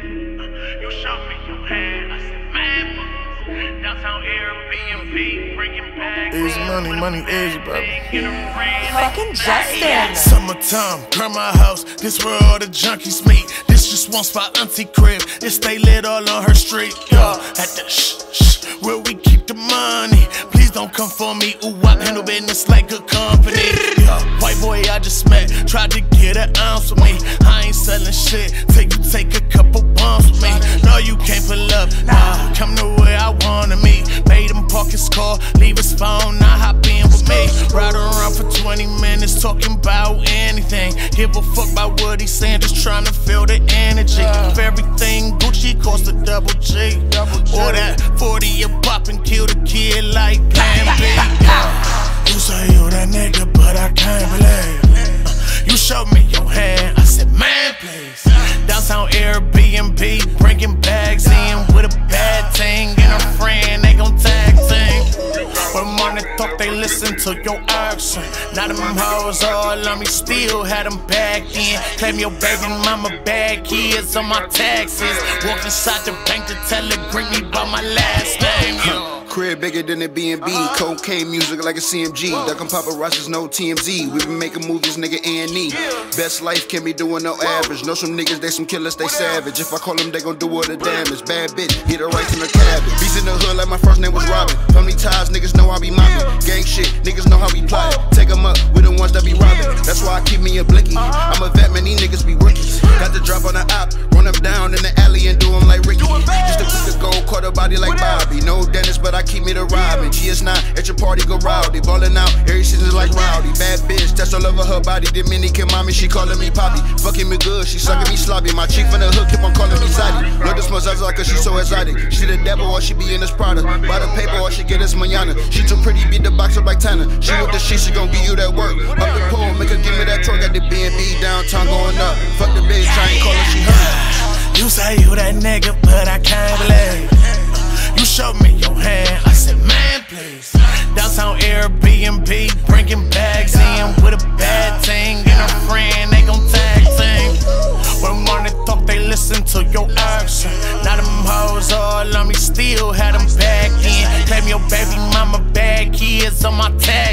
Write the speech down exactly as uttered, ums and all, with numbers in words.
You showed me your hand, I said, man, downtown Airbnb, bringing back easy money, money easy, baby. Fucking Justin. Summertime, grandma house, this where all the junkies meet. This just one spot, auntie crib, this stay lit all on her street. Yo, at the shh, shh, where we keep the money. Please don't come for me, ooh, I handle business like good company. Yo, white boy I just met, tried to get an ounce with me. I ain't selling shit, till you take a couple bumps with me. No, you can't pull up, nah, come to where I wanna meet. Made him park his car, leave his phone, now hop in with me. Ride around for twenty minutes, talking about anything. Give a fuck about what he's saying, just trying to feel the energy. If everything Gucci cost a double G, or that forty a pop and kill the kid like Plan B. You say you that nigga, but I can't believe. You showed me your hand, I said, man, please. Downtown Airbnb, bringing bags in with a bad thing and a friend, they gon' tag team. But money talk, they listen to your action. Now them hoes all on me, still had them back in. Claim your baby mama bad kids on my taxes. Walk inside the bank to tell her, greet me by my last name. Yo. Crib bigger than a B and B, cocaine music like a C M G. Duckin' paparazzis, no T M Z. We been making movies, nigga, A and E. Best life can't be doing no average. Know some niggas, they some killers, they savage. If I call them, they gon' do all the damage. Bad bitch, hit her right from the cabbage. Beats in the hood like my first name was Robin. Family ties, niggas know I be mobbing. Gang shit, niggas know how we plot it. Take them up, we the ones that be robbing. That's why I keep me a blicky. I'm a vet, man, these niggas be rookies. Got the drop on the op, run them down in the alley and do them like Ricky. Just a week ago, caught a body like Bobby. No Dennis, but I keep me the robbing. G S nine at your party, go rowdy. Ballin' out, every season like rowdy. Bad bitch, that's all over her body. Dominican mommy, she calling me Poppy. Fucking me good, she sucking me sloppy. My chick from the hood keep on calling me Zaddy. Know this much Zaza cause she so exotic. She the devil or she be in this product. Buy the paper or she get this manana. She too pretty, beat the box up like Tanner. She with the shit, she gon' give you that work. Up the pole, make her give me that truck. Got the B and B downtown going up. Fuck the bitch, I ain't callin', she hurt. You say you that nigga, but I can't believe. You showed me your hand, I said, man, please. Downtown Airbnb, bringing bags in with a bad thing and a friend, they gon' tag team. When money talk, they listen to your action. Now them hoes all on me, still had them back in. Claim your baby mama bad kids on my tag